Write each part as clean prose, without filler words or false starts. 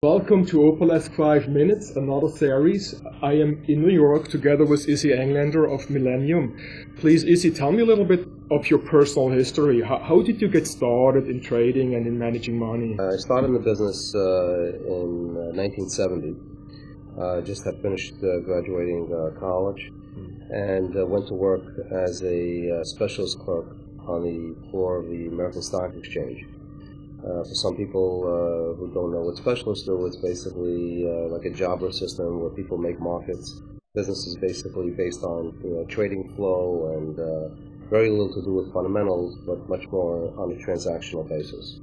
Welcome to Opalesque 5 Minutes, another series. I am in New York together with Izzy Englander of Millennium. Please, Izzy, tell me a little bit of your personal history. How did you get started in trading and in managing money? I started in the business in 1970. Just had finished graduating college and went to work as a specialist clerk on the floor of the American Stock Exchange. For some people who don't know what specialists do, it's basically like a jobber system where people make markets. Business is basically based on trading flow and very little to do with fundamentals, but much more on a transactional basis.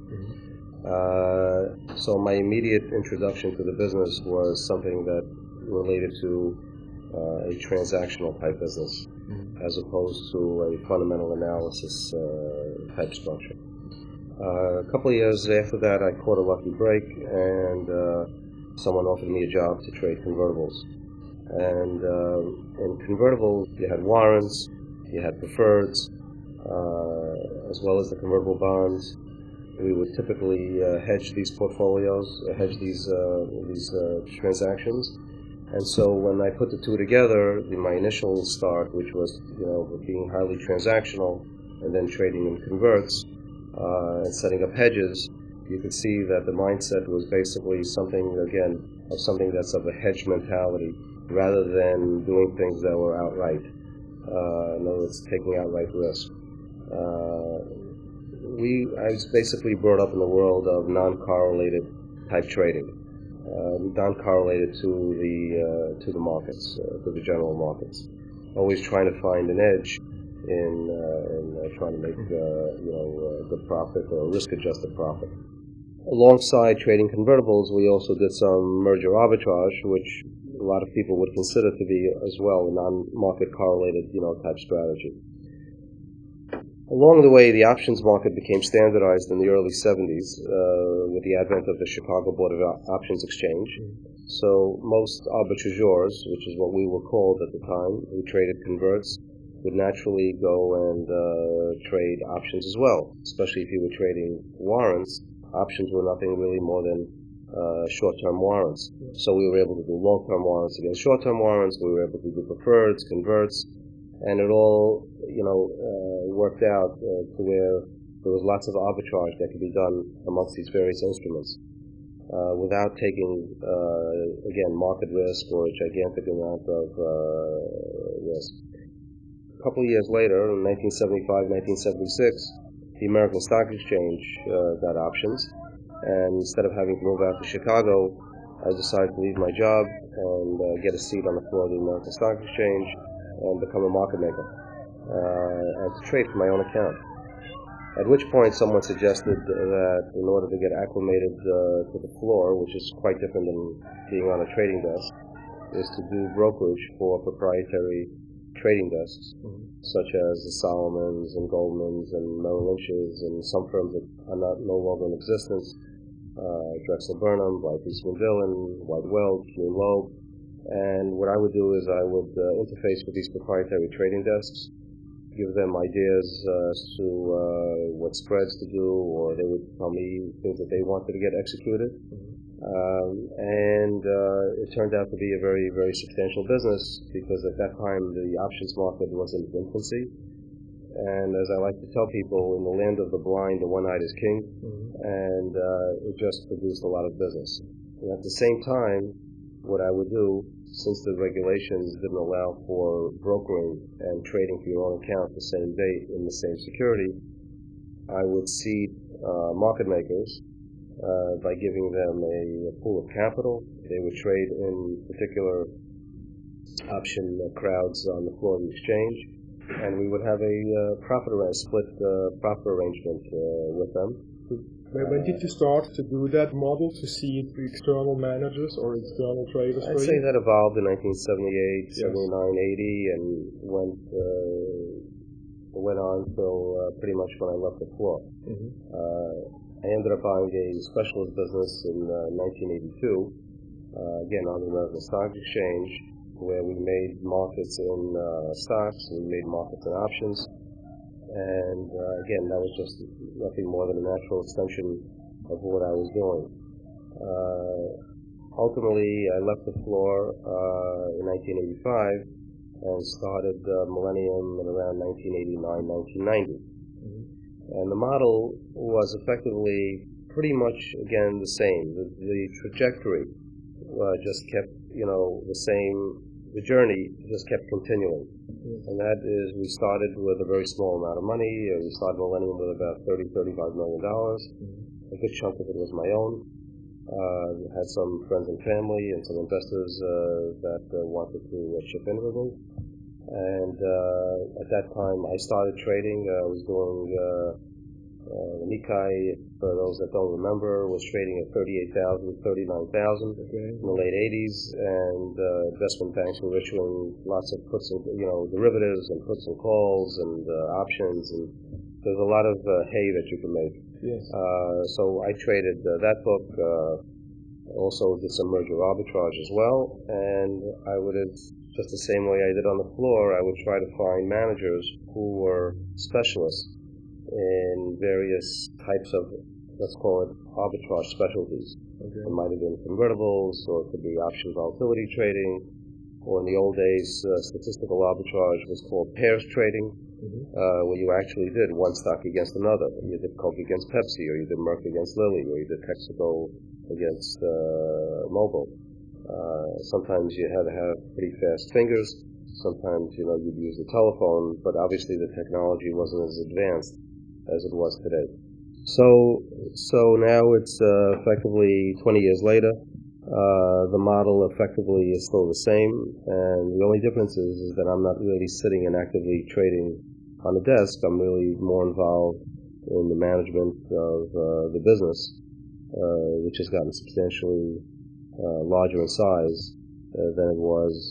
So my immediate introduction to the business was something that related to a transactional type business, as opposed to a fundamental analysis type structure. A couple of years after that, I caught a lucky break, and someone offered me a job to trade convertibles. And in convertibles, you had warrants, you had preferreds, as well as the convertible bonds. We would typically hedge these portfolios, hedge these transactions. And so when I put the two together, my initial start, which was being highly transactional and then trading in converts, and setting up hedges, you could see that the mindset was basically something that's of a hedge mentality, rather than doing things that were outright. In other words, taking outright risk. I was basically brought up in the world of non-correlated type trading, non-correlated to the markets, to the general markets. Always trying to find an edge in trying to make good profit or risk-adjusted profit. Alongside trading convertibles, we also did some merger arbitrage, which a lot of people would consider to be as well a non-market correlated type strategy. Along the way, the options market became standardized in the early 70s with the advent of the Chicago Board of Options Exchange. So most arbitrageurs, which is what we were called at the time, who traded converts, would naturally go and trade options as well, especially if you were trading warrants. Options were nothing really more than short-term warrants. So we were able to do long-term warrants against short-term warrants. We were able to do preferreds, converts, and it all worked out to where there was lots of arbitrage that could be done amongst these various instruments without taking, market risk or a gigantic amount of risk. A couple of years later, in 1975, 1976, the American Stock Exchange got options, and instead of having to move out to Chicago, I decided to leave my job and get a seat on the floor of the American Stock Exchange and become a market maker and to trade for my own account. At which point someone suggested that in order to get acclimated to the floor, which is quite different than being on a trading desk, is to do brokerage for proprietary trading desks, such as the Solomons and Goldmans and Merrill Lynch's and some firms that are no longer in existence, Drexel Burnham, White Eastman Dillon, White Welch, Kuhn Loeb. And what I would do is I would interface with these proprietary trading desks, give them ideas as to what spreads to do, or they would tell me things that they wanted to get executed. And it turned out to be a very, very substantial business, because at that time the options market was in its infancy. And as I like to tell people, in the land of the blind, the one-eyed is king. And it just produced a lot of business. And at the same time, what I would do, since the regulations didn't allow for brokering and trading for your own account the same day in the same security, I would seed market makers by giving them a pool of capital. They would trade in particular option crowds on the floor of the exchange, and we would have a split profit arrangement with them. When did you start to do that model, to see external managers or external traders? I'd say that evolved in 1978, 79, 80, and went on till pretty much when I left the floor. I ended up buying a specialist business in 1982, again on the American Stock Exchange, where we made markets in stocks, we made markets in options. And again, that was just nothing more than a natural extension of what I was doing. ultimately, I left the floor in 1985 and started Millennium in around 1989, 1990. And the model was effectively pretty much, again, the same. The trajectory just kept, the same. The journey just kept continuing. And that is, we started with a very small amount of money. We started Millennium with about $35 million. A good chunk of it was my own. Had some friends and family and some investors that wanted to chip in with me. And at that time, I started trading. I was doing the Nikkei, for those that don't remember, was trading at 38,000, 39,000 in the late 80s, and investment banks were issuing lots of puts and, derivatives and puts and calls and options, and there's a lot of hay that you can make. Yes. So I traded that book, also did some merger arbitrage as well, and I would have, just the same way I did on the floor, I would try to find managers who were specialists in various types of, let's call it, arbitrage specialties. It might have been convertibles, or it could be option volatility trading, or in the old days, statistical arbitrage was called pairs trading, where you actually did one stock against another. You did Coke against Pepsi, or you did Merck against Lilly, or you did Texaco against Mobil. Sometimes you had to have pretty fast fingers. Sometimes, you'd use the telephone, but obviously the technology wasn't as advanced as it was today. So now it's effectively 20 years later. The model effectively is still the same, and the only difference is that I'm not really sitting and actively trading on the desk. I'm really more involved in the management of the business, which has gotten substantially larger in size than it was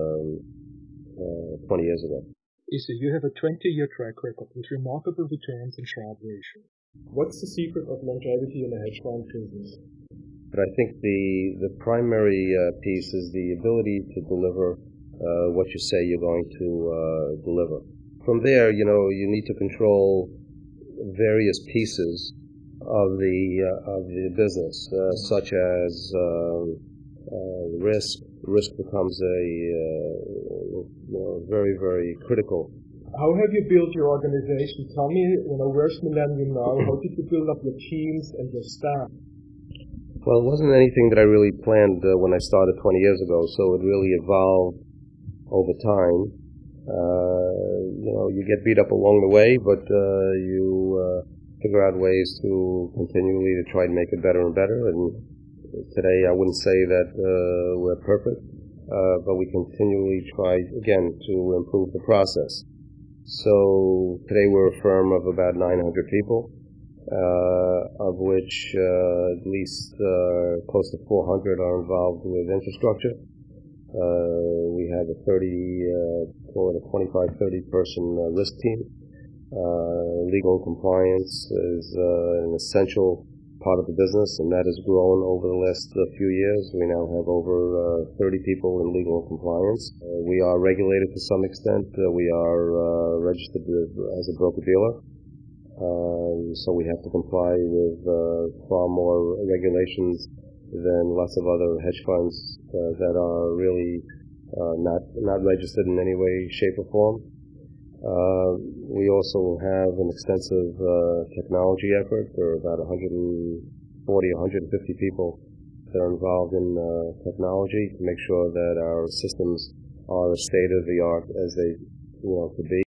20 years ago. Izzy, you have a 20-year track record with remarkable returns and Sharpe ratio. What's the secret of longevity in the hedge fund business? But I think the primary piece is the ability to deliver what you say you're going to deliver. From there, you need to control various pieces of the business, such as risk. Risk becomes a very, very critical. How have you built your organization? Tell me, where's Millennium now? How did you build up your teams and your staff? Well, it wasn't anything that I really planned when I started 20 years ago, so it really evolved over time. You get beat up along the way, but you figure out ways to continually to try and make it better and better. And today, I wouldn't say that we're perfect, but we continually try, again, to improve the process. So today we're a firm of about 900 people, of which at least close to 400 are involved with infrastructure. We have a 25-30 person risk team. Legal and compliance is an essential part of the business, and that has grown over the last few years. We now have over 30 people in legal and compliance. We are regulated to some extent. We are registered as a broker-dealer, so we have to comply with far more regulations than lots of other hedge funds that are really not registered in any way, shape, or form. We also have an extensive technology effort. There are about 140, 150 people that are involved in technology to make sure that our systems are as state-of-the-art as they could be.